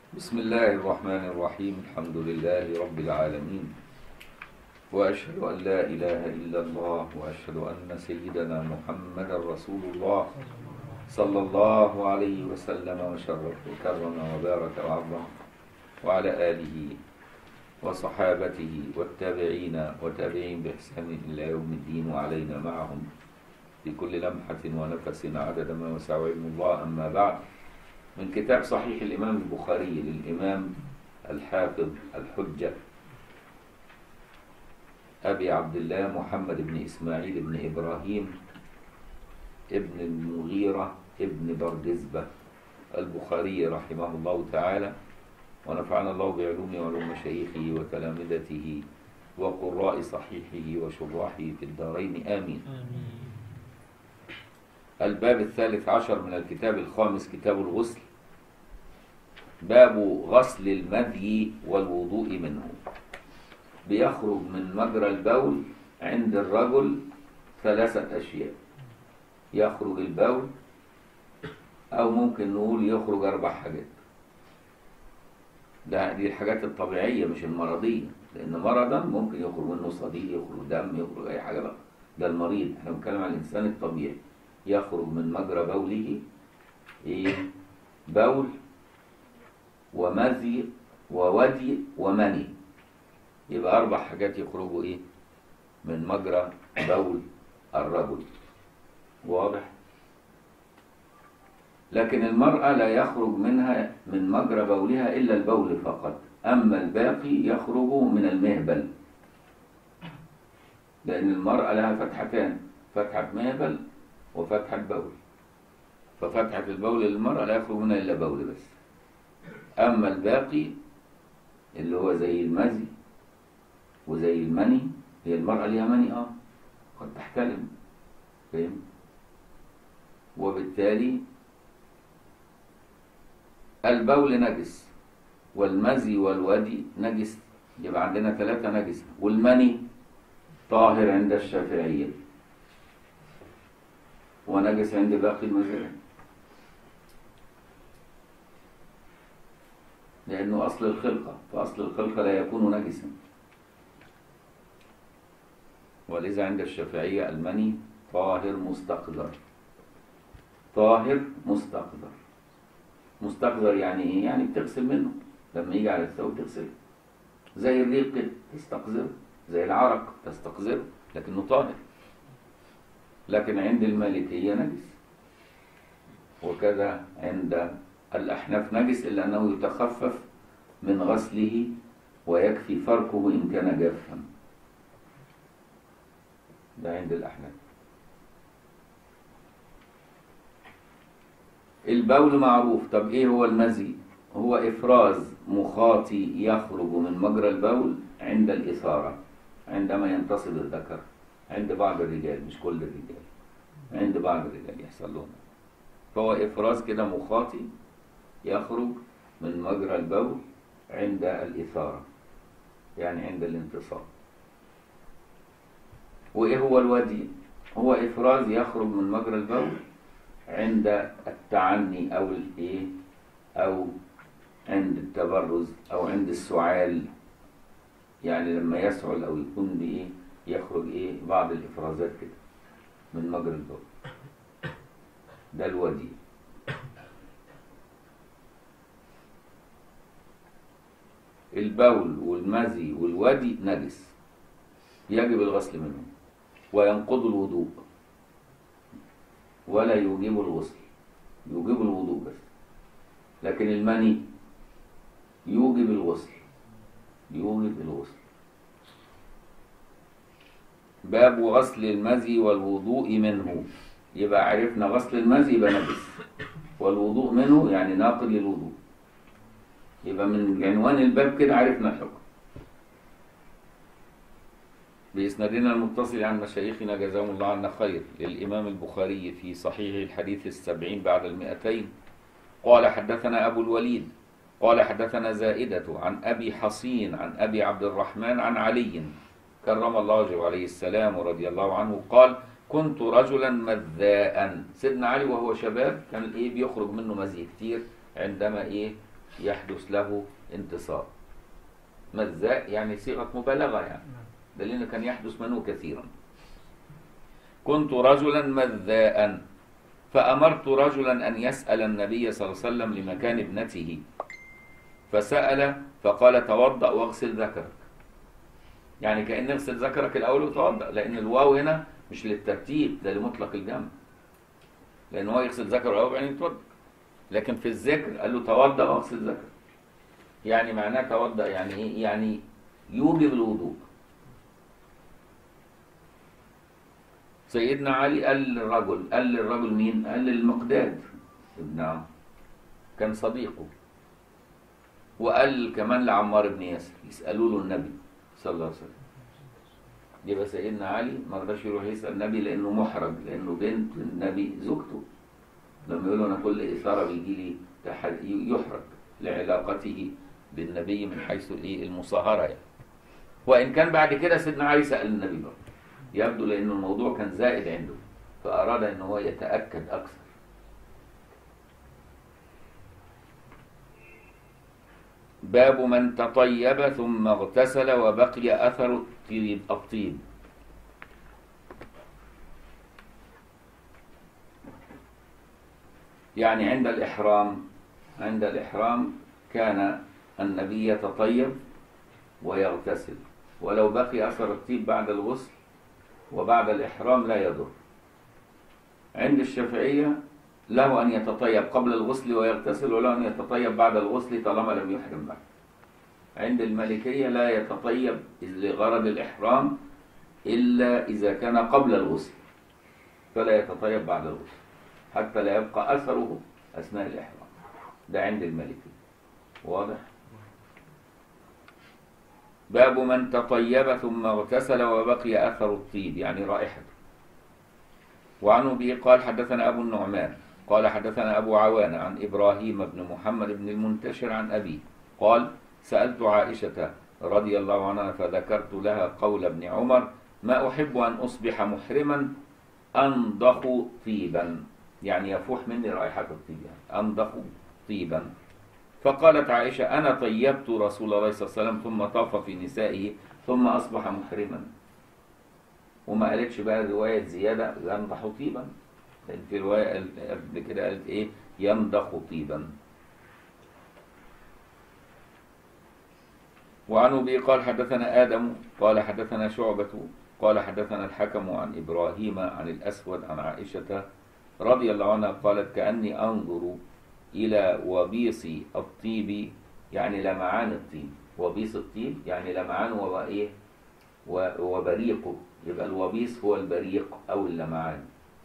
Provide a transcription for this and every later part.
بسم الله الرحمن الرحيم. الحمد لله رب العالمين، وأشهد أن لا إله إلا الله، وأشهد أن سيدنا محمد رسول الله صلى الله عليه وسلم وشرف وكرم وبارك وعظم، وعلى آله وصحابته والتابعين وتابعين بإحسان إلى يوم الدين، وعلينا معهم في كل لمحة ونفس عدد ما وسع علم الله. أما بعد، من كتاب صحيح الإمام البخاري للإمام الحافظ الحجة أبي عبد الله محمد بن إسماعيل بن إبراهيم ابن المغيرة ابن بردزبة البخاري رحمه الله تعالى، ونفعنا الله بعلومه وعلوم مشايخه وتلامذته وقراء صحيحه وشراحه في الدارين آمين. الباب 13 من الكتاب الخامس، كتاب الغسل. باب غسل المذي والوضوء منه. بيخرج من مجرى البول عند الرجل 3 أشياء: يخرج البول، أو ممكن نقول يخرج 4 حاجات. دي الحاجات الطبيعية مش المرضية، لأن مرضا ممكن يخرج منه صديد، يخرج دم، يخرج أي حاجة بقى، ده المريض. احنا بنتكلم عن الإنسان الطبيعي. يخرج من مجرى بوله بول ومذي وودي ومني. يبقى 4 حاجات يخرجوا من مجرى بول الرجل. واضح؟ لكن المرأة لا يخرج منها من مجرى بولها إلا البول فقط، أما الباقي يخرج من المهبل، لأن المرأة لها فتحتان: فتحة مهبل وفتحة بول. ففتحة البول للمرأة لا يخرج منها إلا بول بس، أما الباقي اللي هو زي المزي وزي المني. هي المرأة ليها مني قد تحتلم، فاهم؟ وبالتالي البول نجس، والمزي والودي نجس، يبقى عندنا 3 نجس. والمني طاهر عند الشافعية ونجس عند باقي المذاهب، لأنه أصل الخلقة، فأصل الخلقة لا يكون نجسا. ولذا عند الشافعية المني طاهر مستقذر. طاهر مستقذر. مستقذر يعني إيه؟ يعني بتغسل منه، لما يجي على الثوب تغسله، زي الريق كده تستقذره، زي العرق تستقذره، لكنه طاهر. لكن عند المالكية نجس، وكذا عند الأحناف نجس، إلا أنه يتخفف من غسله ويكفي فركه إن كان جافا. ده عند الأحناف. البول معروف. طب إيه هو المزي؟ هو إفراز مخاطي يخرج من مجرى البول عند الإثارة، عندما ينتصب الذكر عند بعض الرجال، مش كل الرجال، عند بعض الرجال يحصل لهم. فهو إفراز كده مخاطي يخرج من مجرى البول عند الإثارة، يعني عند الانتصاب. وإيه هو الودي؟ هو إفراز يخرج من مجرى البول عند التعني أو عند التبرز أو عند السعال، يعني لما يسعل أو يكون يخرج بعض الإفرازات كده من مجرى البول، ده الودي. البول والمزي والودي نجس، يجب الغسل منهم، وينقض الوضوء، ولا يوجب الغسل، يوجب الوضوء بس. لكن المني يوجب الغسل، يوجب الغسل. باب غسل المزي والوضوء منه. يبقى عرفنا غسل المزي يبقى نجس، والوضوء منه يعني ناقض للوضوء. يبقى من عنوان الباب كده عرفنا الحكم. بإسنادنا المتصل عن مشايخنا جزاهم الله عنا خير للإمام البخاري في صحيح الحديث 70 بعد 200، قال حدثنا أبو الوليد قال حدثنا زائدة عن أبي حصين عن أبي عبد الرحمن عن علي كرم الله وجهه عليه السلام ورضي الله عنه قال: كنت رجلا مذاء. سيدنا علي وهو شباب كان بيخرج منه مزي كتير عندما يحدث له انتصاب. مذاء يعني صيغة مبالغة يعني، لأنه كان يحدث منه كثيرا. كنت رجلا مذاء فأمرت رجلا أن يسأل النبي صلى الله عليه وسلم لمكان ابنته، فسأل فقال توضأ واغسل ذكرك. يعني كأن اغسل ذكرك الأول وتوضأ، لأن الواو هنا مش للترتيب، ده لمطلق الجمع، لأن هو يغسل ذكره الأول وبعدين يتوضأ. لكن في الذكر قال له توضأ واغسل ذكرك، يعني معناه توضأ يعني إيه؟ يعني يوجب الوضوء. سيدنا علي قال للرجل مين؟ قال للمقداد ابن عمرو، كان صديقه. وقال كمان لعمار بن ياسر يسألوا له النبي صلى الله عليه وسلم. يبقى سيدنا علي ما رضاش يروح يسأل النبي لأنه محرج، لأنه بنت النبي زوجته. لما يقولوا أنا كل إثارة بيجي لي يحرج لعلاقته بالنبي من حيث المصاهرة يعني. وإن كان بعد كده سيدنا علي سأل النبي برضه، يبدو لأن الموضوع كان زائد عنده، فأراد أن هو يتأكد أكثر. باب من تطيب ثم اغتسل وبقي أثر الطيب. يعني عند الإحرام كان النبي يتطيب ويغتسل، ولو بقي أثر الطيب بعد الغسل وبعد الإحرام لا يضر. عند الشافعية له أن يتطيب قبل الغسل ويغتسل، وله أن يتطيب بعد الغسل طالما لم يحرم بعد. عند المالكية لا يتطيب لغرض الإحرام إلا إذا كان قبل الغسل، فلا يتطيب بعد الغسل حتى لا يبقى أثره أثناء الإحرام. ده عند المالكية. واضح؟ باب من تطيب ثم اغتسل وبقي أثر الطيب يعني رائحته. وعنه به قال حدثنا أبو النعمان قال حدثنا أبو عوان عن إبراهيم بن محمد بن المنتشر عن أبيه قال سألت عائشة رضي الله عنها فذكرت لها قول ابن عمر ما أحب أن أصبح محرما أنضخ طيبا، يعني يفوح مني رائحة الطيب، يعني أنضخ طيبا. فقالت عائشة أنا طيبت رسول الله صلى الله عليه وسلم ثم طاف في نسائه ثم أصبح محرما. وما قالتش بقى رواية زيادة ينضح طيبا، لأن في رواية قبل كده قالت إيه؟ ينضخ طيبا. وعن أبي قال حدثنا آدم قال حدثنا شعبة قال حدثنا الحكم عن إبراهيم عن الأسود عن عائشة رضي الله عنها قالت كأني أنظر إلى وبيص الطيب، يعني لمعان الطيب. وبيص الطيب يعني لمعان وإيه؟ وبريقه، يبقى الوبيص هو البريق أو اللمعان.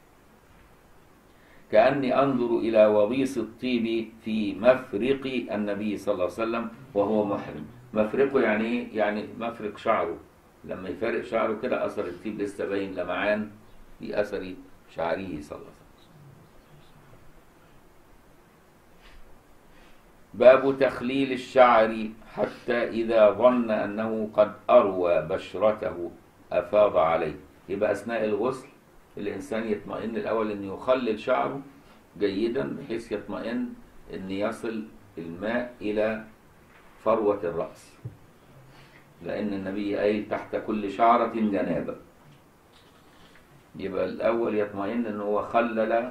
كأني أنظر إلى وبيص الطيب في مفرق النبي صلى الله عليه وسلم وهو محرم. مفرقه يعني إيه؟ يعني مفرق شعره، لما يفرق شعره كده أثر الطيب لسه باين لمعان في أثر شعره صلى الله عليه وسلم. باب تخليل الشعر حتى إذا ظن أنه قد أروى بشرته أفاض عليه. يبقى أثناء الغسل الإنسان يطمئن الأول أن يخلل شعره جيدا بحيث يطمئن أن يصل الماء إلى فروة الرأس، لأن النبي قال تحت كل شعرة جنابة. يبقى الأول يطمئن أنه هو خلل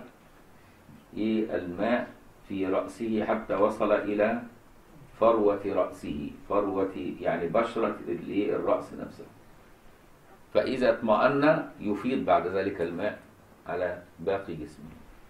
الماء في رأسه حتى وصل إلى فروة رأسه، فروة يعني بشرة الرأس نفسه. فإذا اطمأن يفيض بعد ذلك الماء على باقي جسمه.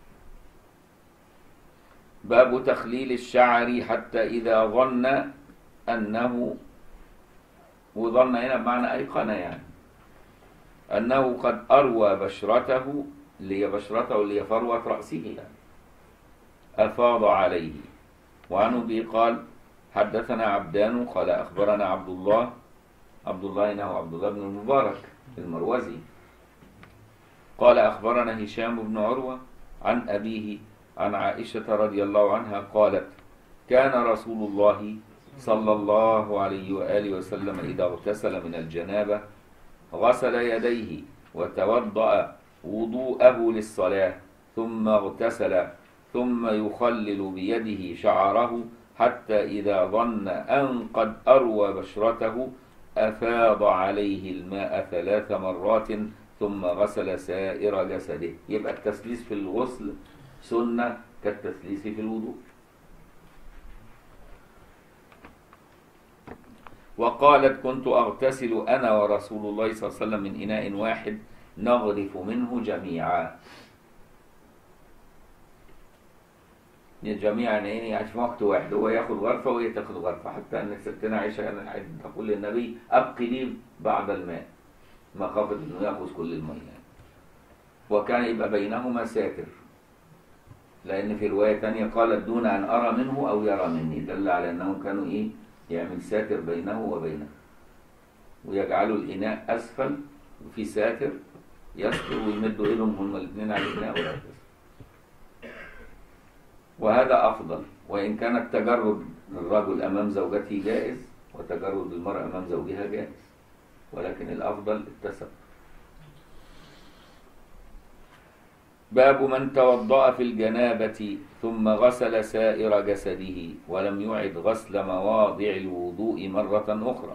باب تخليل الشعر حتى إذا ظن أنه، وظن هنا بمعنى أيقن يعني أنه قد أروى بشرته اللي هي فروة رأسه يعني أفاض عليه. وعن أبي قال حدثنا عبدان قال أخبرنا عبد الله إنه عبد الله بن المبارك المروزي قال أخبرنا هشام بن عروة عن أبيه عن عائشة رضي الله عنها قالت كان رسول الله صلى الله عليه وآله وسلم إذا اغتسل من الجنابة غسل يديه وتوضأ وضوءه للصلاة ثم اغتسل ثم يخلل بيده شعره حتى إذا ظن أن قد أروى بشرته أفاض عليه الماء 3 مرات ثم غسل سائر جسده. يبقى التسليس في الغسل سنة كالتسليس في الوضوء. وقالت كنت أغتسل أنا ورسول الله صلى الله عليه وسلم من إناء واحد نغرف منه جميعا. جميعا يعني في وقت واحد، هو ياخذ غرفة وهي تاخذ غرفة، حتى أن ستنا عائشة كانت تقول للنبي أبقي لي بعض الماء مخافة أنه يأخذ كل الماء. وكان يبقى بينهما ساتر، لأن في رواية تانية قالت دون أن أرى منه أو يرى مني، دل على أنهم كانوا يعمل ساتر بينه وبينه، ويجعلوا الإناء أسفل وفي ساتر يستر ويمدوا إيدهم هما الاثنين على الإناء وهكذا. وهذا أفضل، وإن كان التجرد الرجل أمام زوجته جائز وتجرد المرأة أمام زوجها جائز، ولكن الأفضل التسب. باب من توضأ في الجنابة ثم غسل سائر جسده ولم يعد غسل مواضع الوضوء مرة أخرى.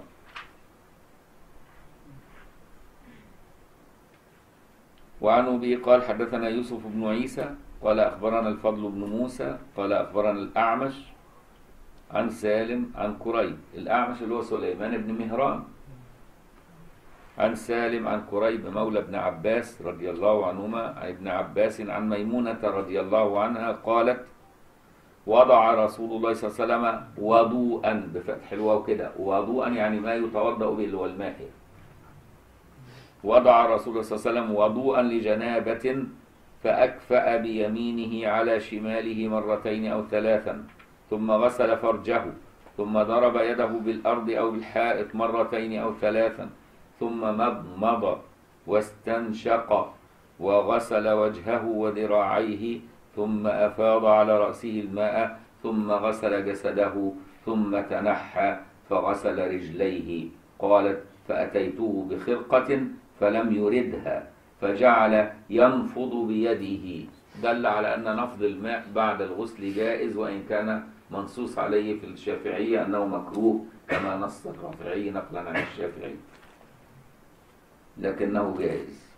وعن أبي قال حدثنا يوسف بن عيسى قال أخبرنا الفضل بن موسى قال أخبرنا الأعمش عن سالم عن كريب. الأعمش اللي هو سليمان بن مهران، عن سالم عن كريب مولى ابن عباس رضي الله عنهما عن ابن عباس عن ميمونة رضي الله عنها قالت وضع رسول الله صلى الله عليه وسلم وضوءا بفتح الواو كده، وضوءا يعني ما يتوضأ به اللي هو الماء. وضع رسول الله صلى الله عليه وسلم وضوءا لجنابة فأكفأ بيمينه على شماله مرتين أو 3، ثم غسل فرجه، ثم ضرب يده بالأرض أو بالحائط مرتين أو 3، ثم مضمض واستنشق وغسل وجهه وذراعيه، ثم أفاض على رأسه الماء، ثم غسل جسده، ثم تنحى فغسل رجليه. قالت فأتيته بخرقة فلم يردها فجعل ينفض بيده، دل على أن نفض الماء بعد الغسل جائز، وإن كان منصوص عليه في الشافعية أنه مكروه كما نص الرافعي نقلا عن الشافعي، لكنه جائز.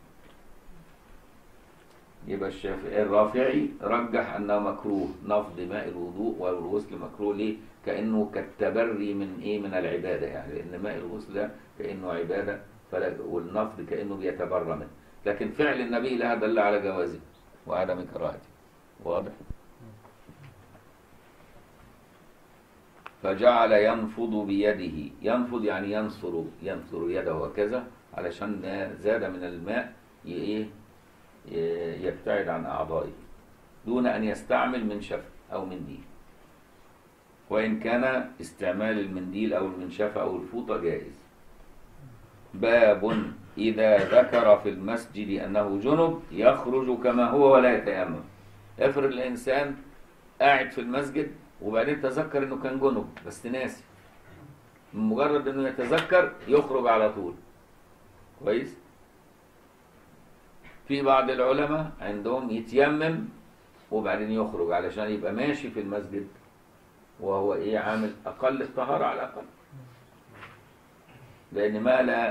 يبقى الرافعي رجح أنه مكروه نفض ماء الوضوء، والغسل مكروه ليه؟ كأنه كالتبري من العبادة، يعني لأن ماء الغسل ده كأنه عبادة والنفض كأنه بيتبرى منه، لكن فعل النبي لها دل على جوازه وعدم كراهته. واضح؟ فجعل ينفض بيده، ينفض يعني ينصر يده وكذا، علشان زاد من الماء يبتعد عن أعضائه دون أن يستعمل منشفة أو منديل، وإن كان استعمال المنديل أو المنشفة أو الفوطة جائز. باب إذا ذكر في المسجد أنه جنب يخرج كما هو ولا يتيمم. افرض الإنسان قاعد في المسجد وبعدين تذكر أنه كان جنب بس ناسي، مجرد أنه يتذكر يخرج على طول. كويس؟ في بعض العلماء عندهم يتيمم وبعدين يخرج علشان يبقى ماشي في المسجد وهو عامل أقل الطهارة على الأقل، لأن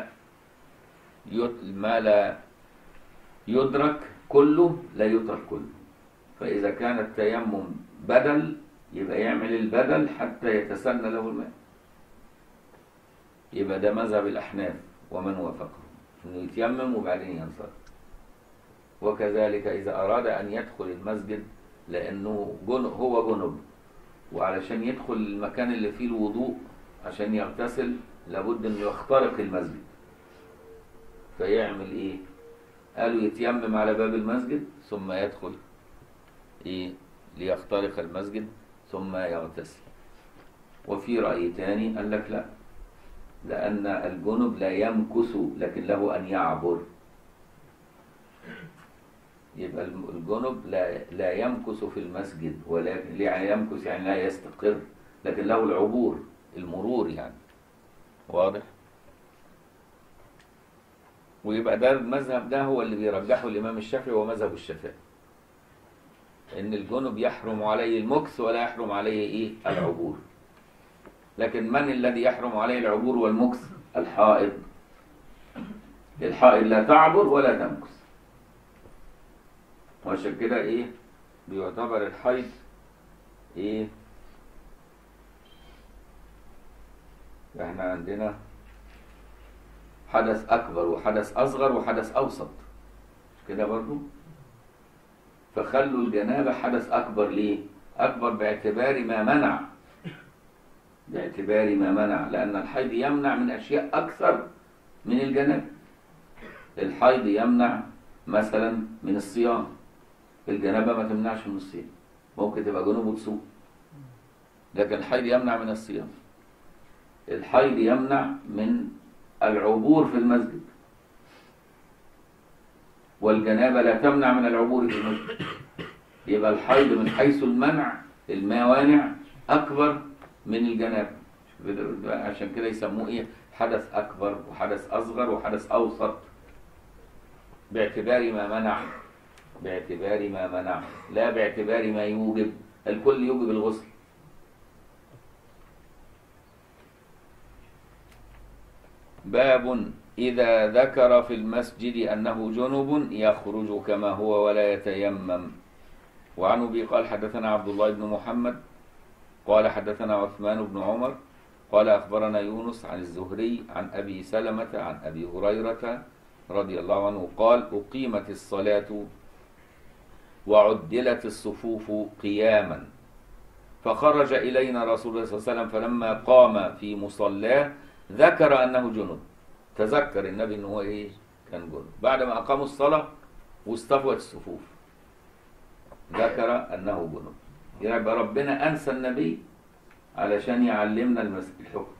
ما لا يدرك كله لا يترك كله. فإذا كان التيمم بدل يبقى يعمل البدل حتى يتسنى له الماء. يبقى ده مذهب الأحناف ومن وافقه، إنه يتيمم وبعدين ينصرف. وكذلك إذا أراد أن يدخل المسجد لأنه هو جنب، وعلشان يدخل المكان اللي فيه الوضوء عشان يغتسل لابد أن يخترق المسجد، فيعمل إيه؟ قالوا يتيمم على باب المسجد ثم يدخل ليخترق المسجد ثم يغتسل. وفي رأي تاني قال لك لا، لأن الجنب لا يمكث لكن له أن يعبر. يبقى الجنب لا يمكث في المسجد، ولكن يعني يمكث يعني لا يستقر، لكن له العبور المرور يعني. واضح؟ ويبقى ده المذهب ده هو اللي بيرجحه الإمام الشافعي ومذهب الشافعي. إن الجنب يحرم عليه المكث ولا يحرم عليه إيه؟ العبور. لكن من الذي يحرم عليه العبور والمكث؟ الحائض. الحائض لا تعبر ولا تمكث. وعشان كده إيه؟ بيعتبر الحيض إيه؟ إحنا عندنا حدث أكبر وحدث أصغر وحدث أوسط، مش كده برضو؟ فخلوا الجنابة حدث أكبر. ليه؟ أكبر باعتبار ما منع، باعتبار ما منع، لأن الحيض يمنع من أشياء أكثر من الجنابة. الحيض يمنع مثلا من الصيام، الجنابة ما تمنعش من الصيام، ممكن تبقى جنوب وتصوم، لكن الحيض يمنع من الصيام. الحيض يمنع من العبور في المسجد، والجنابة لا تمنع من العبور في المسجد. يبقى الحيض من حيث المنع الموانع أكبر من الجنابة. عشان كده يسموه إيه؟ حدث أكبر وحدث أصغر وحدث أوسط، باعتبار ما منع، باعتبار ما منع لا باعتبار ما يوجب. الكل يوجب الغسل. باب إذا ذكر في المسجد أنه جنب يخرج كما هو ولا يتيمم. وعن أبي قال حدثنا عبد الله بن محمد قال حدثنا عثمان بن عمر قال أخبرنا يونس عن الزهري عن أبي سلمة عن أبي هريرة رضي الله عنه قال أقيمت الصلاة وعدلت الصفوف قياما فخرج إلينا رسول الله صلى الله عليه وسلم فلما قام في مصلاه ذكر أنه جنب. تذكر النبي أنه هو إيه؟ كان جنب. بعد ما أقاموا الصلاة واستفوت الصفوف ذكر أنه جنب. يبقى ربنا أنسى النبي علشان يعلمنا الحكم.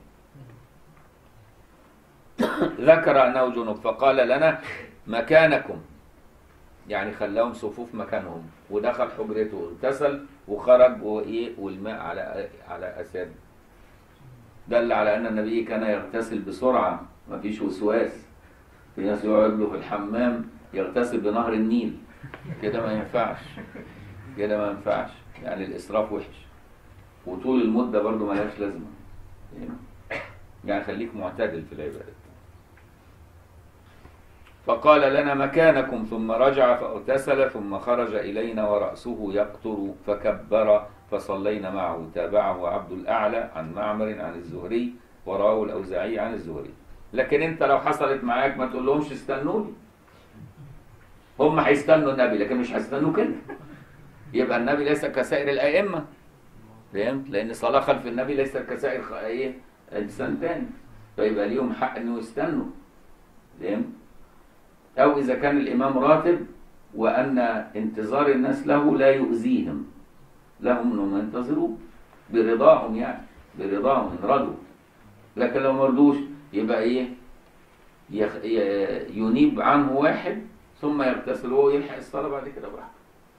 ذكر أنه جنب فقال لنا مكانكم، يعني خلاهم صفوف مكانهم، ودخل حجرته اغتسل وخرج وإيه والماء على أساد. دل على أن النبي كان يغتسل بسرعة، ما فيش وسواس. في ناس يقعد له في الحمام يغتسل بنهر النيل، كده ما ينفعش، كده ما ينفعش، يعني الإسراف وحش، وطول المدة برضو ما لهاش لازمة. يعني خليك معتدل في العبادة. فقال لنا مكانكم ثم رجع فاغتسل ثم خرج إلينا ورأسه يقطر فكبر فصلينا معه. تابعه عبد الأعلى عن معمر عن الزهري ورواه الأوزاعي عن الزهري. لكن انت لو حصلت معاك ما تقول لهمش استنوني، هم هيستنوا النبي لكن مش هيستنوا كده. يبقى النبي ليس كسائر الأئمة، فهمت؟ لأن صلاة خلف النبي ليس كسائر ايه إنسان تاني، فيبقى ليهم حق إنه يستنوا، فهمت؟ أو إذا كان الإمام راتب وأن انتظار الناس له لا يؤذيهم، لهم أنهم ينتظروا برضاهم، يعني برضاهم إن رضوا. لكن لو ما رضوش يبقى إيه؟ ينيب عنه واحد ثم يغتسل وهو يلحق الصلاة بعد كده براحته.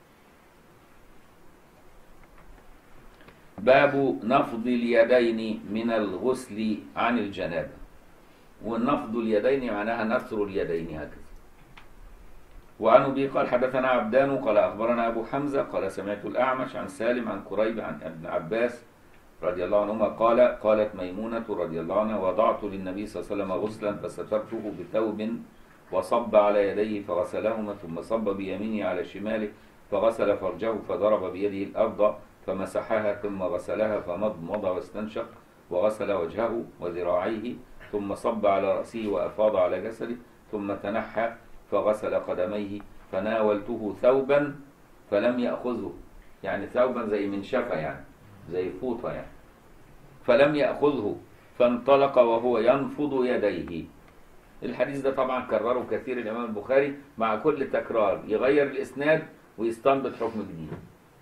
باب نفض اليدين من الغسل عن الجنابة. والنفض اليدين معناها نثر اليدين هكذا. وعن أبي قال حدثنا عبدان قال أخبرنا أبو حمزة قال سمعت الأعمش عن سالم عن كريب عن ابن عباس رضي الله عنهما قال قالت ميمونة رضي الله عنها وضعت للنبي صلى الله عليه وسلم غسلا فسترته بثوب وصب على يديه فغسلهما ثم صب بيمينه على شماله فغسل فرجه فضرب بيده الأرض فمسحها ثم غسلها فمضمض واستنشق وغسل وجهه وذراعيه ثم صب على رأسه وأفاض على جسده ثم تنحى فغسل قدميه فناولته ثوبا فلم يأخذه، يعني ثوبا زي منشفة، يعني زي فوطة يعني، فلم يأخذه فانطلق وهو ينفض يديه. الحديث ده طبعا كرره كثير الإمام البخاري، مع كل تكرار يغير الإسناد ويستنبط حكم جديد.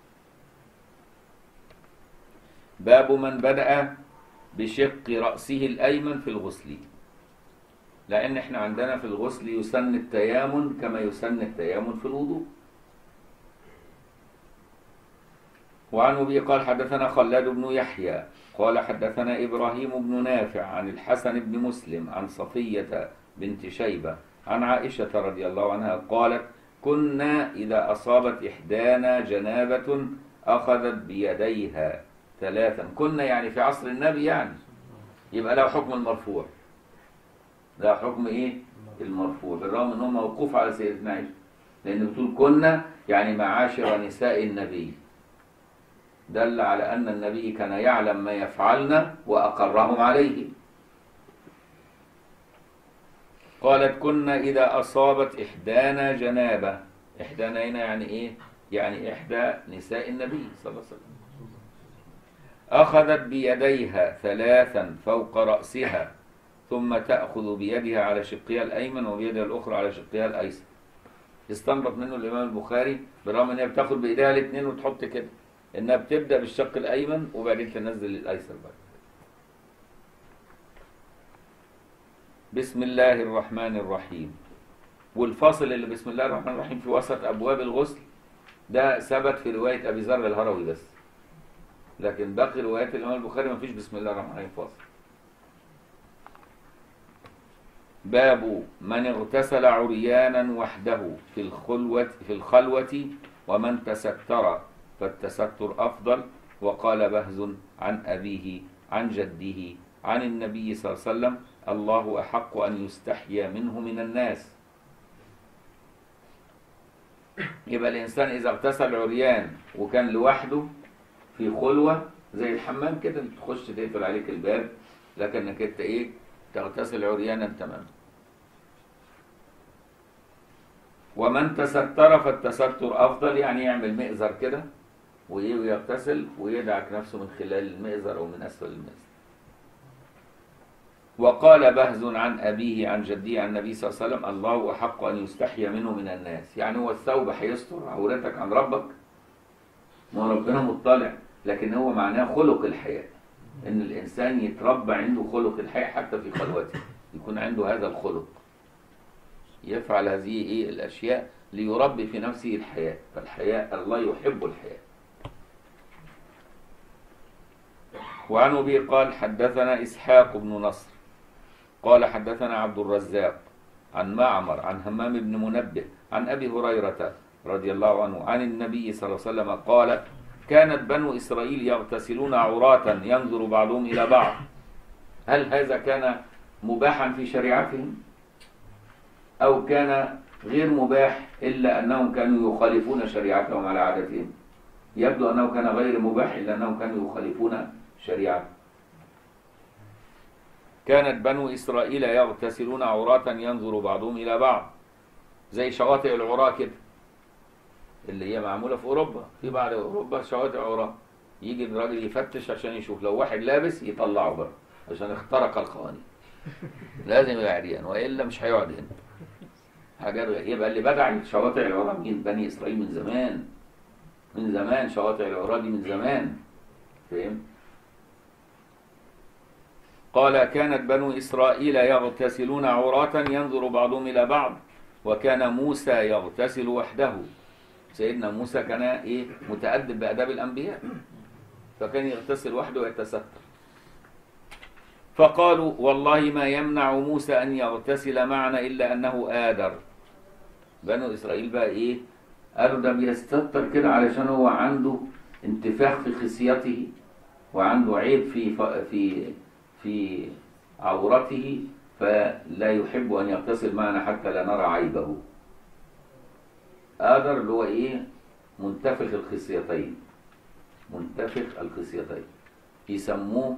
باب من بدأ بشق رأسه الأيمن في الغسل، لأن احنا عندنا في الغسل يسن التيامن كما يسن التيامن في الوضوء. وعن أبي قال حدثنا خلاد بن يحيى قال حدثنا إبراهيم بن نافع عن الحسن بن مسلم عن صفية بنت شيبة عن عائشة رضي الله عنها قالت كنا إذا أصابت إحدانا جنابة أخذت بيديها ثلاثا. كنا يعني في عصر النبي يعني، يبقى له حكم المرفوع، له حكم إيه؟ المرفوع، بالرغم أنه موقوف على سيدنا عائشة، لأن بتقول كنا يعني معاشر نساء النبي، دل على أن النبي كان يعلم ما يفعلن وأقرهم عليه. قالت كنا إذا أصابت إحدانا جنابة. إحدانا هنا يعني إيه؟ يعني إحدى نساء النبي صلى الله عليه وسلم. أخذت بيديها ثلاثا فوق رأسها، ثم تأخذ بيدها على شقها الأيمن وبيدها الأخرى على شقها الأيسر. استنبط منه الإمام البخاري بالرغم أنها بتاخد بإيديها الاثنين وتحط كده، إنها بتبدأ بالشق الأيمن وبعدين تنزل الأيسر بعد. بسم الله الرحمن الرحيم. والفاصل اللي بسم الله الرحمن الرحيم في وسط أبواب الغسل ده ثبت في رواية أبي ذر الهروي بس، لكن باقي روايات الإمام البخاري ما فيش بسم الله الرحمن الرحيم فاصل. باب من اغتسل عريانا وحده في الخلوة ومن تستر فالتستر أفضل. وقال بهز عن أبيه عن جده عن النبي صلى الله عليه وسلم: الله أحق أن يستحيا منه من الناس. يبقى الإنسان إذا اغتسل عريان وكان لوحده في خلوة زي الحمام كده، تخش تقفل عليك الباب، لكنك انت ايه؟ تغتسل عريانا تماما. ومن تستر فالتستر أفضل، يعني يعمل مئزر كده ويغتسل ويدعك نفسه من خلال المئزر أو من أسفل المئزر. وقال بهز عن أبيه عن جده عن النبي صلى الله عليه وسلم: الله أحق أن يستحيا منه من الناس. يعني هو الثوب هيستر عورتك عن ربك؟ ما ربنا مطلع، لكن هو معناه خلق الحياء، إن الإنسان يتربى عنده خلق الحياء حتى في خلوته، يكون عنده هذا الخلق، يفعل هذه إيه الأشياء ليربي في نفسه الحياء. فالحياء الله يحب الحياء. وعن أبي قال: حدثنا إسحاق بن نصر قال حدثنا عبد الرزاق عن معمر عن همام بن منبه عن أبي هريرة رضي الله عنه عن النبي صلى الله عليه وسلم قال: كانت بنو إسرائيل يغتسلون عراة ينظر بعضهم إلى بعض. هل هذا كان مباحا في شريعتهم أو كان غير مباح إلا أنهم كانوا يخالفون شريعتهم على عادتهم؟ يبدو أنه كان غير مباح إلا أنهم كانوا يخالفون شريعة. كانت بنو إسرائيل يغتسلون عراة ينظر بعضهم إلى بعض، زي شواطئ العراة كده اللي هي معمولة في أوروبا. في بعض أوروبا شواطئ عراة، يجي الراجل يفتش عشان يشوف لو واحد لابس يطلعه بره عشان اخترق القوانين، لازم يبقى عريان وإلا مش هيقعد هنا. حاجات يبقى اللي بدع شواطئ العراة مين؟ بني إسرائيل من زمان، من زمان. شواطئ العراة دي من زمان، فهم؟ قال: كانت بنو إسرائيل يغتسلون عراة ينظر بعضهم إلى بعض، وكان موسى يغتسل وحده. سيدنا موسى كان إيه؟ متأدب بأداب الأنبياء، فكان يغتسل وحده ويتستر. فقالوا: والله ما يمنع موسى أن يغتسل معنا إلا أنه آدر. بنو إسرائيل بقى إيه؟ قالوا ده بيستتر كده علشان هو عنده انتفاخ في خصيته وعنده عيب في عورته، فلا يحب أن يغتسل معنا حتى لا نرى عيبه. آدر اللي هو إيه؟ منتفخ الخصيتين، منتفخ الخصيتين، يسموه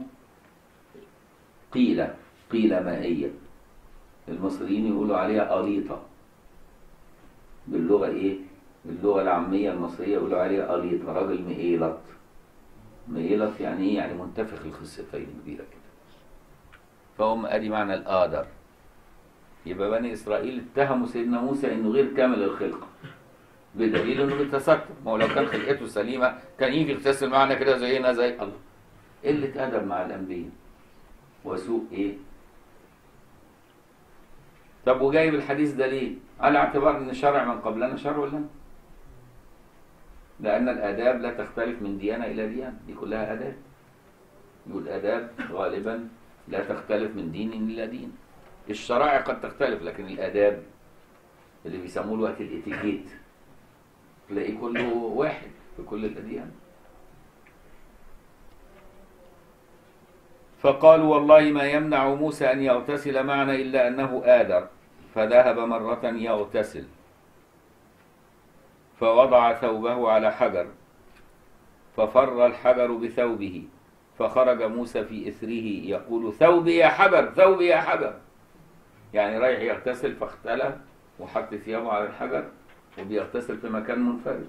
قيلة مائية. المصريين يقولوا عليها أليطة، باللغة إيه؟ باللغة العامية المصرية يقولوا عليها أليطة، راجل مئيلط. مئيلط يعني إيه؟ يعني منتفخ الخصيتين كبيرة كده. فهم أدي معنى الآدر. يبقى بني إسرائيل اتهموا سيدنا موسى إنه غير كامل الخلقة، بدليل إنه بيتستر. ما هو لو كان خلقته سليمة كان يجي يغتسل معنا كده زينا زي الله. قلة أدب مع الأنبياء وسوء إيه؟ طب وجايب الحديث ده ليه؟ على اعتبار إن الشرع من قبلنا شرع لنا، لأن الآداب لا تختلف من ديانة إلى ديانة، دي كلها آداب. يقول الآداب غالبا لا تختلف من دين إلى دين. الشرائع قد تختلف لكن الآداب اللي بيسموه الوقت الاتيكيت، تلاقيه كله واحد في كل الأديان. فقالوا والله ما يمنع موسى أن يغتسل معنا إلا أنه آدر، فذهب مرة يغتسل فوضع ثوبه على حجر ففر الحجر بثوبه، فخرج موسى في إثره يقول ثوبي يا حجر ثوبي يا حجر، يعني رايح يغتسل فاختلى وحط ثيابه على الحجر وبيغتسل في مكان منفرد،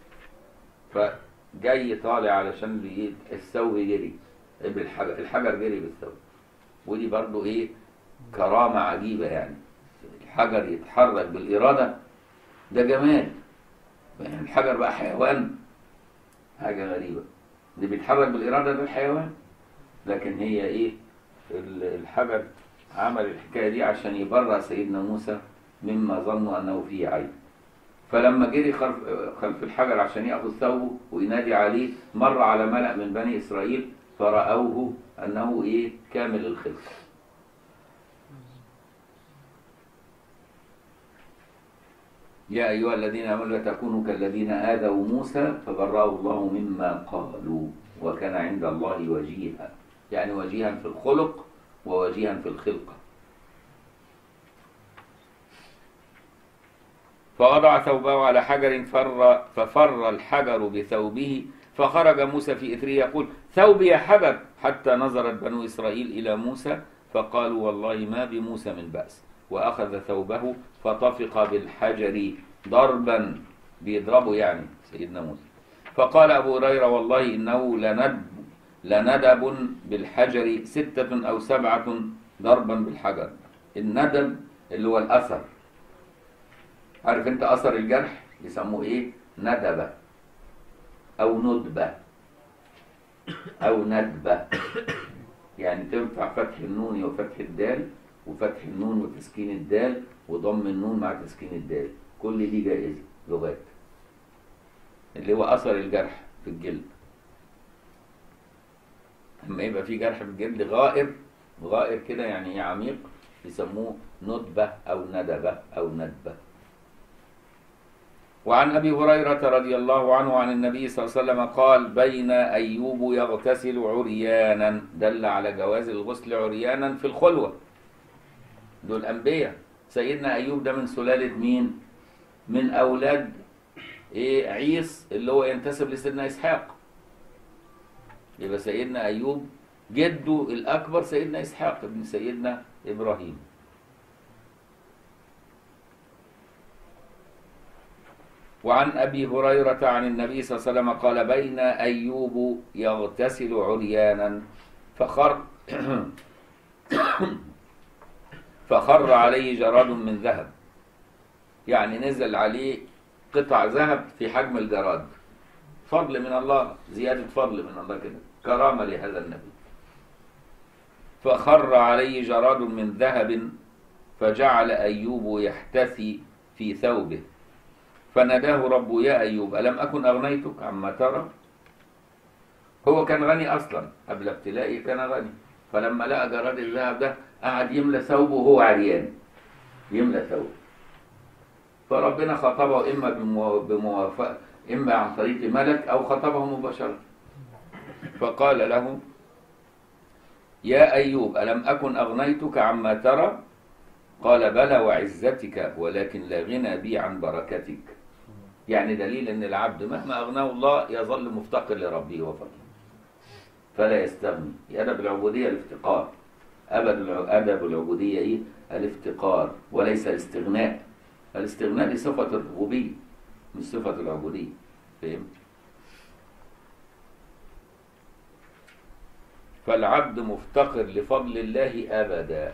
فجاي طالع علشان الثوب جري بالحجر، الحجر جري بالثوب. ودي برضو ايه كرامة عجيبة، يعني الحجر يتحرك بالإرادة، ده جمال. يعني الحجر بقى حيوان، حاجة غريبة، اللي بيتحرك بالإرادة ده الحيوان، لكن هي ايه الحجر عمل الحكاية دي عشان يبرأ سيدنا موسى مما ظنوا أنه فيه عيب. فلما جري خلف الحجر عشان يأخذ ثوبه وينادي عليه، مر على ملأ من بني إسرائيل فرأوه أنه إيه كامل الخلقة. يا أيها الذين آمنوا لا تكونوا كالذين آذوا موسى فبرأه الله مما قالوا وكان عند الله وجيها، يعني وجيها في الخلق ووجيها في الخلقة. فوضع ثوبه على حجر ففر الحجر بثوبه، فخرج موسى في إثره يقول ثوبي يا حجر، حتى نظرت بنو إسرائيل إلى موسى فقالوا والله ما بموسى من بأس، وأخذ ثوبه فطفق بالحجر ضربا، بيضربه يعني سيدنا موسى. فقال أبو هريرة والله إنه لندب بالحجر 6 أو 7 ضربا بالحجر. الندب اللي هو الأثر، عارف انت أثر الجرح يسموه ايه؟ ندبة أو ندبة أو ندبة، يعني تنفع فتح النون وفتح الدال وفتح النون وتسكين الدال وضم النون مع تسكين الدال، كل دي جائزة لغات، اللي هو أثر الجرح في الجلد. لما يبقى في جرح في الجلد غائر كده يعني عميق، يسموه ندبة أو ندبة أو ندبة. وعن أبي هريرة رضي الله عنه عن النبي صلى الله عليه وسلم قال بين أيوب يغتسل عريانا، دل على جواز الغسل عريانا في الخلوة. دول أنبياء، سيدنا أيوب ده من سلالة مين؟ من أولاد إيه عيس اللي هو ينتسب لسيدنا إسحاق، يبقى سيدنا أيوب جده الأكبر سيدنا إسحاق ابن سيدنا إبراهيم. وعن أبي هريرة عن النبي صلى الله عليه وسلم قال بين أيوب يغتسل عريانا فخر عليه جراد من ذهب، يعني نزل عليه قطع ذهب في حجم الجراد، فضل من الله، زيادة فضل من الله كده، كرامة لهذا النبي. فخر عليه جراد من ذهب فجعل أيوب يحتثي في ثوبه، فناداه ربه يا أيوب ألم أكن أغنيتك عما ترى؟ هو كان غني أصلا قبل ابتلائه، كان غني، فلما لقى جراد الذهب ده قعد يملى ثوبه وهو عريان، يملى ثوبه. فربنا خطبه إما بموافقة، إما عن طريق ملك أو خطبه مباشرة، فقال له يا أيوب ألم أكن أغنيتك عما ترى؟ قال بلى وعزتك ولكن لا غنى بي عن بركتك، يعني دليل أن العبد مهما أغناه الله يظل مفتقر لربه وفضله فلا يستغني. أدب العبودية الافتقار، أدب العبودية إيه؟ الافتقار وليس الاستغناء. الاستغناء دي صفة الربوبية مش صفة العبودية، فهمت؟ فالعبد مفتقر لفضل الله أبدا،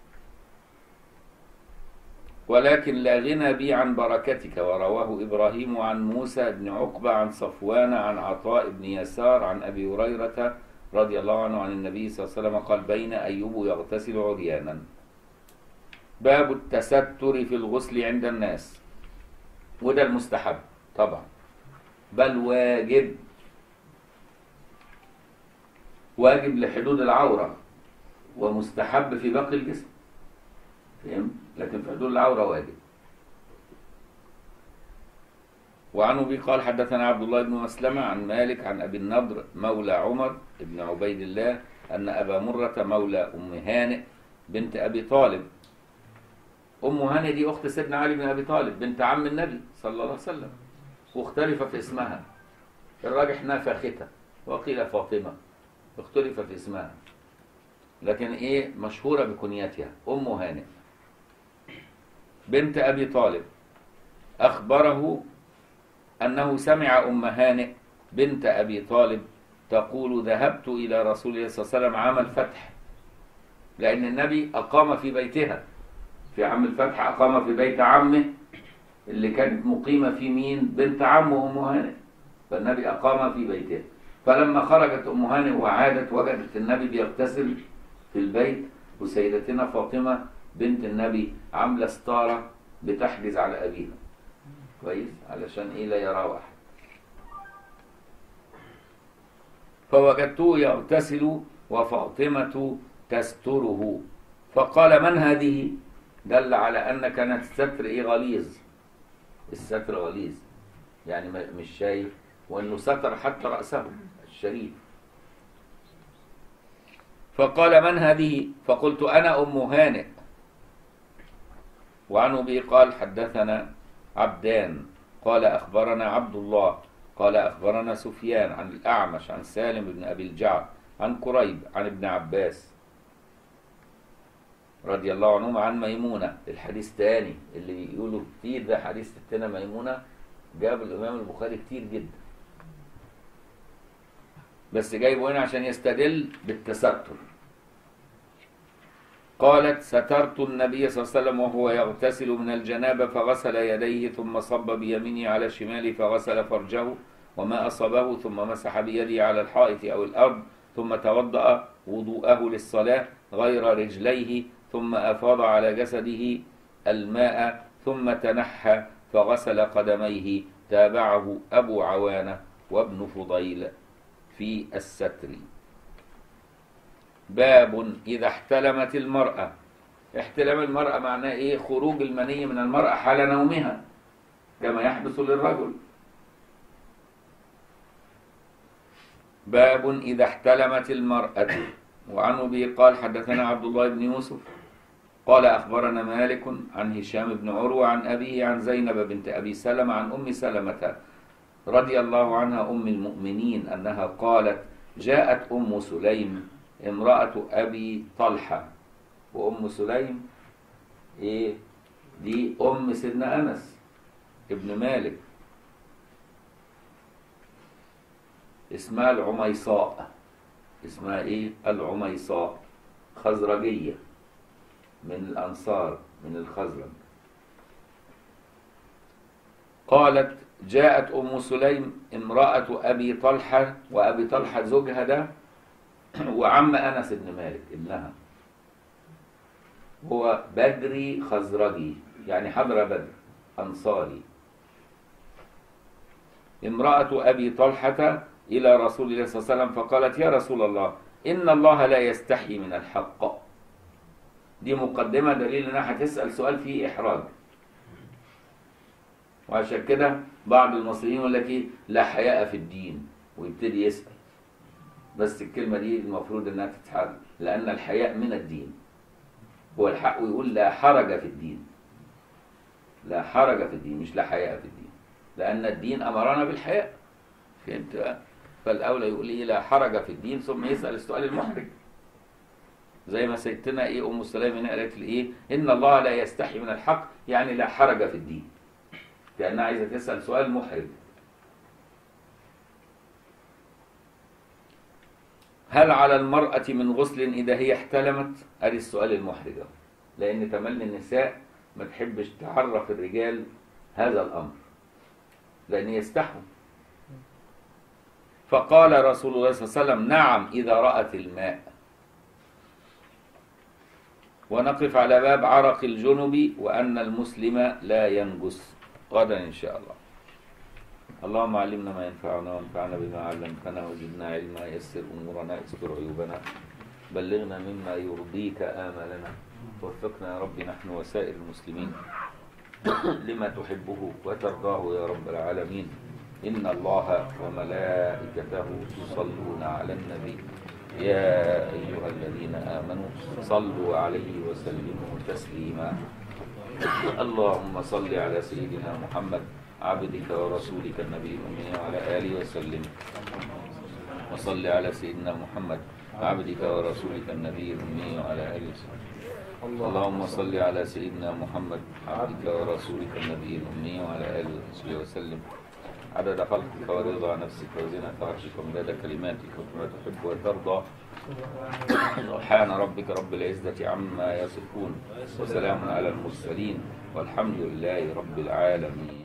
ولكن لا غنى بي عن بركتك. ورواه إبراهيم عن موسى بن عقبة عن صفوان عن عطاء بن يسار عن أبي هريرة رضي الله عنه عن النبي صلى الله عليه وسلم قال بين أيوب يغتسل عريانا. باب التستر في الغسل عند الناس، وده المستحب طبعا بل واجب لحدود العورة ومستحب في باقي الجسم، فهم؟ لكن في حدود العورة واجب. وعن أبي قال حدثنا عبد الله بن مسلمة عن مالك عن أبي النضر مولى عمر بن عبيد الله أن أبا مرة مولى أم هانئ بنت أبي طالب. أم هانئ دي أخت سيدنا علي بن أبي طالب بنت عم النبي صلى الله عليه وسلم، واختلف في اسمها، الراجح انها فاختة وقيل فاطمة، اختلف في اسمها، لكن ايه مشهورة بكنيتها أم هانئ بنت أبي طالب. أخبره أنه سمع أم هانئ بنت أبي طالب تقول ذهبت إلى رسول الله صلى الله عليه وسلم عام الفتح، لأن النبي أقام في بيتها في عام الفتح، أقام في بيت عمه اللي كانت مقيمة في مين؟ بنت عمه أم هانئ، فالنبي أقام في بيتها. فلما خرجت أم هانئ وعادت وجدت النبي بيغتسل في البيت، وسيدتنا فاطمة بنت النبي عاملة ستارة بتحجز على أبيها كويس علشان إيه لا يراه أحد. فوجدته يغتسل وفاطمة تستره، فقال من هذه؟ دل على أن كانت الستر إيه غليظ، الستر غليظ يعني مش شايف، وأنه ستر حتى رأسه الشريف. فقال من هذه؟ فقلت أنا أم هانئ. وعن أبي قال حدثنا عبدان قال أخبرنا عبد الله قال أخبرنا سفيان عن الأعمش عن سالم بن أبي الجعد عن قريب عن ابن عباس رضي الله عنهما عن ميمونة. الحديث الثاني اللي يقولوا كتير ده حديث ستنا ميمونة، جاب الإمام البخاري كتير جدا، بس جايبه هنا عشان يستدل بالتستر. قالت سترت النبي صلى الله عليه وسلم وهو يغتسل من الجنابة فغسل يديه ثم صب بيمينه على شماله فغسل فرجه وما أصابه ثم مسح بيده على الحائط أو الأرض ثم توضأ وضوءه للصلاة غير رجليه ثم أفاض على جسده الماء ثم تنحى فغسل قدميه. تابعه أبو عوانة وابن فضيل في الستر. باب إذا احتلمت المرأة. احتلام المرأة معناه إيه؟ خروج المني من المرأة حال نومها كما يحدث للرجل. باب إذا احتلمت المرأة. وعن أبي قال حدثنا عبد الله بن يوسف قال أخبرنا مالك عن هشام بن عروة عن أبيه عن زينب بنت أبي سلمة عن أم سلمة رضي الله عنها أم المؤمنين أنها قالت جاءت أم سليم امرأة أبي طلحة. وأم سليم إيه؟ دي أم سيدنا أنس ابن مالك، اسمها العميصاء، اسمها إيه؟ العميصاء، خزرجية من الأنصار من الخزرج. قالت جاءت أم سليم امرأة أبي طلحة، وأبي طلحة زوجها ده وعم أنس بن مالك ابنها، هو بدري خزرجي يعني حضر بدر أنصاري. امرأة أبي طلحة إلى رسول الله صلى الله عليه وسلم فقالت يا رسول الله إن الله لا يستحي من الحق. دي مقدمة دليل إنها هتسأل سؤال فيه إحراج، وعشان كده بعض المصريين يقول لك إيه لا حياء في الدين ويبتدي يسأل، بس الكلمة دي المفروض إنها تتحل، لأن الحياء من الدين. هو الحق ويقول لا حرج في الدين، لا حرج في الدين مش لا حياء في الدين، لأن الدين أمرنا بالحياء. فهمت بقى؟ فالأولى يقول إيه لا حرج في الدين ثم يسأل السؤال المحرج، زي ما سيدتنا إيه أم سليم هنا قالت لي إيه إن الله لا يستحي من الحق، يعني لا حرج في الدين، لأنها عايزة تسأل سؤال محرج. هل على المرأة من غسل إذا هي احتلمت؟ أدي السؤال المحرج، لأن تملي النساء ما تحبش تعرف الرجال هذا الأمر لأن يستحوا. فقال رسول الله صلى الله عليه وسلم نعم إذا رأت الماء. ونقف على باب عرق الجنب وأن المسلم لا ينجس غدا إن شاء الله. اللهم علمنا ما ينفعنا وانفعنا بما علمتنا وزدنا علما، يسر أمورنا، استر عيوبنا، بلغنا مما يرضيك آمالنا، وفقنا يا رب نحن وسائر المسلمين. لما تحبه وترضاه يا رب العالمين. إن الله وملائكته يصلون على النبي يا أيها الذين آمنوا صلوا عليه وسلموا تسليما. اللهم صل على سيدنا محمد عبدك ورسولك النبي الأمي وعلى آله وسلم. وصل على سيدنا محمد عبدك ورسولك النبي الأمي وعلى آله وسلم. اللهم صل على سيدنا محمد عبدك ورسولك النبي الأمي وعلى آله وصحبه وسلم عدد خلقك ورضا نفسك وزنة عرشك ومداد كلماتك وكما تحب وترضى. سبحان ربك رب العزة عما يصفون وسلام على المرسلين والحمد لله رب العالمين.